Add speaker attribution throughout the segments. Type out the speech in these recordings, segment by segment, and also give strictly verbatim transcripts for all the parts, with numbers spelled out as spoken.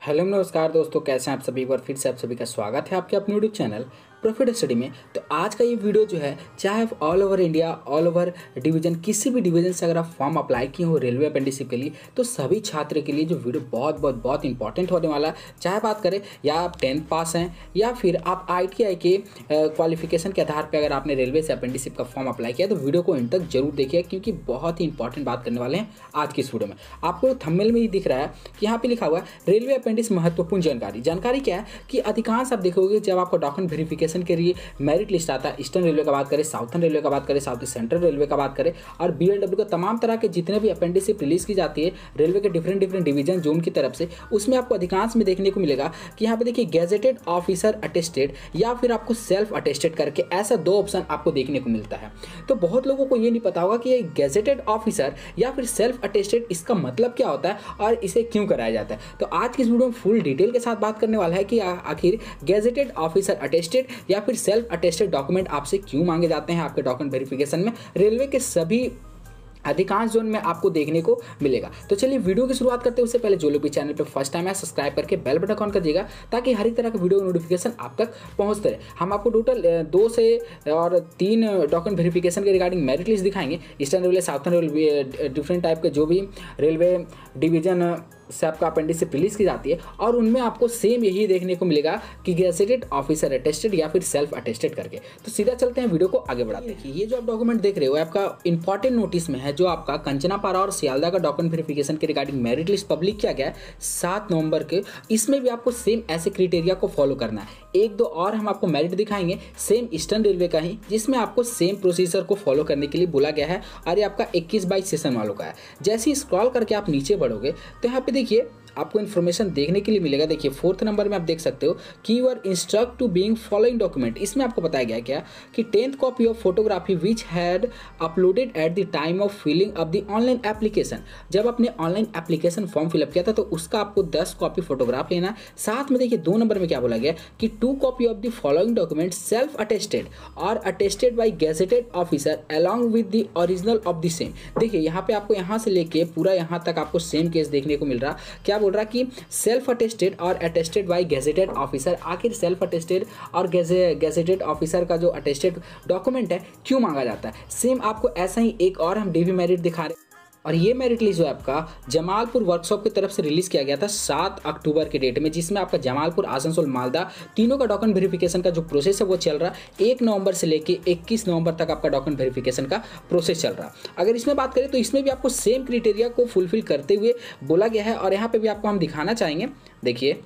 Speaker 1: Hello नमस्कार दोस्तों, कैसे हैं आप सभी। एक बार फिर से आप सभी का स्वागत है आपके अपने यूट्यूब चैनल प्रॉफिट स्टडी में। तो आज का ये वीडियो जो है, चाहे आप all over India, all over division, किसी भी डिवीजन से अगर आप फॉर्म अप्लाई किए हो रेलवे अप्रेंटिसशिप के लिए, तो सभी छात्र के लिए जो वीडियो बहुत बहुत बहुत इंपॉर्टेंट होने वाला है। चाहे बात करें या आप टेंथ पास हैं या फिर आप आई टी आई के क्वालिफिकेशन के आधार पर अगर आपने रेलवे से अप्रेंटिसशिप का फॉर्म अप्लाई किया, तो वीडियो को इन तक जरूर देखिए, क्योंकि बहुत ही इंपॉर्टेंट बात करने वाले हैं आज की इस वीडियो में। आपको थंबनेल में ही दिख रहा है कि यहाँ पे लिखा हुआ है रेलवे अप्रेंटिस महत्वपूर्ण जानकारी। जानकारी क्या है कि अधिकांश आप देखोगे जब आपको डॉक्यूमेंट वेरिफिकेशन के लिए मेरिट लिस्ट आता है, ईस्टर्न रेलवे का बात करें, साउथर्न रेलवे का बात करें, साउथ ईस्ट सेंट्रल रेलवे का बात करें और बी एल डब्ल्यू का तमाम तरह के जितने भी अप्रेंटिसशिप रिलीज की जाती है रेलवे के डिफरेंट डिफरेंट डिवीजन जोन की तरफ से, उसमें आपको अधिकांश में देखने को मिलेगा कि यहाँ पे देखिए गैजेटेड ऑफिसर अटेस्टेड या फिर आपको सेल्फ अटेस्टेड करके ऐसा दो ऑप्शन आपको देखने को मिलता है। तो बहुत लोगों को ये नहीं पता होगा कि ये गैजेटेड ऑफिसर या फिर सेल्फ अटेस्टेड इसका मतलब क्या होता है और इसे क्यों कराया जाता है। तो आज की इस वीडियो में फुल डिटेल के साथ बात करने वाला है कि आखिर गैजेटेड ऑफिसर अटेस्टेड या फिर सेल्फ अटेस्टेड डॉक्यूमेंट आपसे क्यों मांगे जाते हैं आपके डॉक्यूमेंट वेरिफिकेशन में। रेलवे के सभी अधिकांश जोन में आपको देखने को मिलेगा। तो चलिए वीडियो की शुरुआत करते हैं। उससे पहले जो लोग भी चैनल पे फर्स्ट टाइम है, सब्सक्राइब करके बेल बटन ऑन कर दीजिएगा ताकि हर एक तरह का वीडियो नोटिफिकेशन आप तक पहुंचते रहे। हम आपको टोटल दो से और तीन डॉक्यूमेंट वेरिफिकेशन के रिगार्डिंग मेरिट लिस्ट दिखाएंगे। Eastern railway, southern railway, different type के जो भी रेलवे डिवीजन से आपका अप्रेंटिसशिप रिलीज की जाती है, और उनमें आपको सेम यही देखने को मिलेगा कि गैजेटेड ऑफिसर अटेस्टेड या फिर सेल्फ अटेस्टेड करके। तो सीधा चलते हैं, वीडियो को आगे बढ़ाते हैं। ये जो आप डॉक्यूमेंट देख रहे हो आपका इंपॉर्टेंट नोटिस में है, जो आपका कंचनापारा और सियालदा का डॉक्यूमेंट वेरिफिकेशन के रिगार्डिंग मेरिट लिस्ट पब्लिक किया गया है सात नवंबर के। इसमें भी आपको सेम ऐसे क्राइटेरिया को फॉलो करना है। एक दो और हम आपको मेरिट दिखाएंगे सेम ईस्टर्न रेलवे का ही, जिसमें आपको सेम प्रोसीजर को फॉलो करने के लिए बोला गया है, और ये आपका इक्कीस बाईस सेशन वालों का है। जैसे ही स्क्रॉल करके आप नीचे बढ़ोगे तो यहाँ पे देखिए आपको इन्फॉर्मेशन देखने के लिए मिलेगा। देखिए फोर्थ नंबर में आप देख सकते हो कि you are instruct to being following document. इसमें आपको बताया गया क्या कि tenth copy of photography which had uploaded at the time of filling of the online application. जब आपने ऑनलाइन एप्लीकेशन फॉर्म फिलअप किया था तो उसका आपको दस कॉपी फोटोग्राफ लेना है। साथ में देखिए दो नंबर में क्या बोला गया कि two copy of the following document self attested और attested by gazetted officer along with the original of the same. देखिए यहाँ पे आपको यहाँ से लेके पूरा यहाँ तक आपको सेम केस देखने को मिल रहा। क्या बोल रहा कि सेल्फ अटेस्टेड और अटेस्टेड बाय गैजेटेड ऑफिसर। आखिर सेल्फ अटेस्टेड और गैजेटेड ऑफिसर का जो अटेस्टेड डॉक्यूमेंट है क्यों मांगा जाता है। सेम आपको ऐसा ही एक और हम डीवी मेरिट दिखा रहे हैं, और ये मेरिट लिस्ट जो है आपका जमालपुर वर्कशॉप की तरफ से रिलीज किया गया था सात अक्टूबर के डेट में, जिसमें आपका जमालपुर, आसनसोल, मालदा तीनों का डॉक्यूमेंट वेरिफिकेशन का जो प्रोसेस है वो चल रहा है। एक नवंबर से लेके इक्कीस नवंबर तक आपका डॉक्यूमेंट वेरिफिकेशन का प्रोसेस चल रहा है। अगर इसमें बात करें तो इसमें भी आपको सेम क्राइटेरिया को फुलफिल करते हुए बोला गया है, और यहाँ पे भी आपको हम दिखाना चाहेंगे। देखिए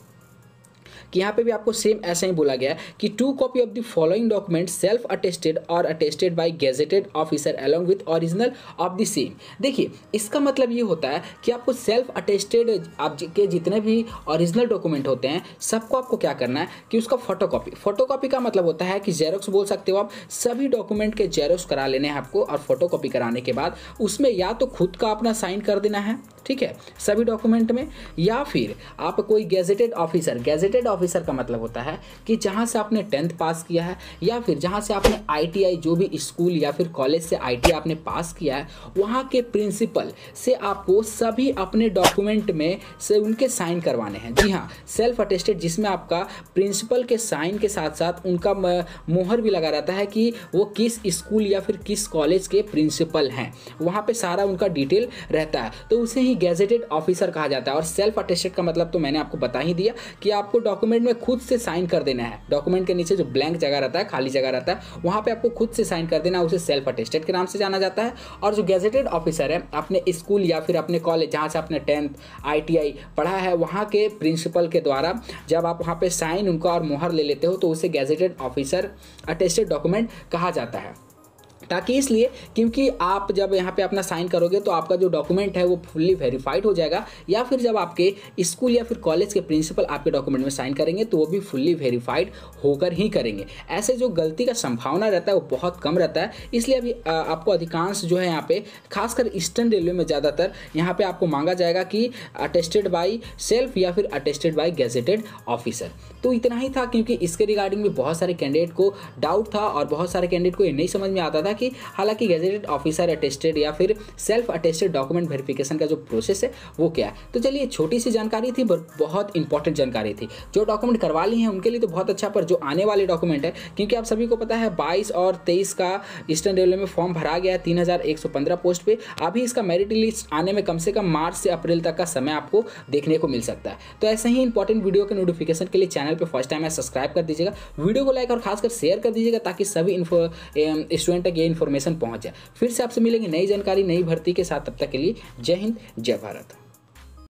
Speaker 1: कि यहाँ पे भी आपको सेम ऐसा ही बोला गया है कि two copy of the following document self attested और attested by gazetted officer along with original of the same. देखिए इसका मतलब ये होता है कि आपको सेल्फ अटेस्टेड के जितने भी ओरिजिनल डॉक्यूमेंट होते हैं सबको आपको क्या करना है कि उसका फोटोकॉपी। फोटोकॉपी का मतलब होता है कि जेरोक्स बोल सकते हो आप। सभी डॉक्यूमेंट के जेरोक्स करा लेने हैं आपको, और फोटोकॉपी कराने के बाद उसमें या तो खुद का अपना साइन कर देना है, ठीक है, सभी डॉक्यूमेंट में, या फिर आप कोई गैजेटेड ऑफिसर। गैजेटेड ऑफिसर का मतलब होता है कि जहां से आपने टेंथ पास किया है या फिर जहां से आपने आईटीआई जो भी स्कूल या फिर कॉलेज से आईटीआई आपने पास किया है, वहां के प्रिंसिपल से आपको सभी अपने डॉक्यूमेंट में से उनके साइन करवाने हैं। जी हाँ, सेल्फ अटेस्टेड, जिसमें आपका प्रिंसिपल के साइन के साथ साथ उनका मोहर भी लगा रहता है कि वो किस स्कूल या फिर किस कॉलेज के प्रिंसिपल हैं। वहां पे सारा उनका डिटेल रहता है, तो उसे ही गैजेटेड ऑफिसर कहा जाता है। और सेल्फ अटेस्टेड का मतलब तो मैंने आपको बता ही दिया कि आपको डॉक्यूमेंट में खुद से साइन कर देना है। डॉक्यूमेंट के नीचे जो ब्लैंक जगह रहता है, खाली जगह रहता है, वहां पे आपको खुद से साइन कर देना है। उसे सेल्फ अटेस्टेड के नाम से जाना जाता है। और जो गैजेटेड ऑफिसर है, अपने स्कूल या फिर अपने कॉलेज जहां से आपने टेंथ आईटीआई पढ़ा है वहां के प्रिंसिपल के द्वारा जब आप वहां पे साइन उनका और मोहर ले लेते हो तो उसे गैजेटेड ऑफिसर अटेस्टेड डॉक्यूमेंट कहा जाता है। ताकि इसलिए क्योंकि आप जब यहाँ पे अपना साइन करोगे तो आपका जो डॉक्यूमेंट है वो फुल्ली वेरीफाइड हो जाएगा, या फिर जब आपके स्कूल या फिर कॉलेज के प्रिंसिपल आपके डॉक्यूमेंट में साइन करेंगे तो वो भी फुल्ली वेरीफाइड होकर ही करेंगे। ऐसे जो गलती का संभावना रहता है वो बहुत कम रहता है। इसलिए अभी आपको अधिकांश जो है यहाँ पे खासकर ईस्टर्न रेलवे में ज़्यादातर यहाँ पे आपको मांगा जाएगा कि अटेस्टेड बाई सेल्फ या फिर अटेस्टेड बाई गैजेटेड ऑफिसर। तो इतना ही था, क्योंकि इसके रिगार्डिंग में बहुत सारे कैंडिडेट को डाउट था और बहुत सारे कैंडिडेट को ये नहीं समझ में आता था हालांकि हालांकि गैजेटेड ऑफिसर अटेस्टेड या फिर सेल्फ अटेस्टेड डॉक्यूमेंट वेरिफिकेशन का जो प्रोसेस है वो क्या है। तो चलिए छोटी सी जानकारी थी, बहुत इंपॉर्टेंट जानकारी थी। जो डॉक्यूमेंट करवा ली हैं उनके लिए तो बहुत अच्छा, पर जो आने वाले डॉक्यूमेंट है, क्योंकि आप सभी को पता है बाईस और तेईस का ईस्टर्न रेलवे में फॉर्म भरा गया है तीन हज़ार एक सौ पंद्रह पोस्ट पे। अभी इसका मेरिट लिस्ट आने में कम से कम मार्च से अप्रैल तक का समय आपको देखने को मिल सकता है। तो ऐसे ही इंपॉर्टेंट वीडियो के नोटिफिकेशन के लिए चैनल पे फर्स्ट टाइम है सब्सक्राइब कर दीजिएगा, वीडियो को लाइक और खासकर शेयर कर दीजिएगा ताकि सभी इन्फो स्टूडेंट तक ये इन्फॉर्मेशन पहुंच जाए। फिर से आपसे मिलेंगे नई जानकारी नई भर्ती के साथ, तब तक के लिए जय हिंद जय भारत।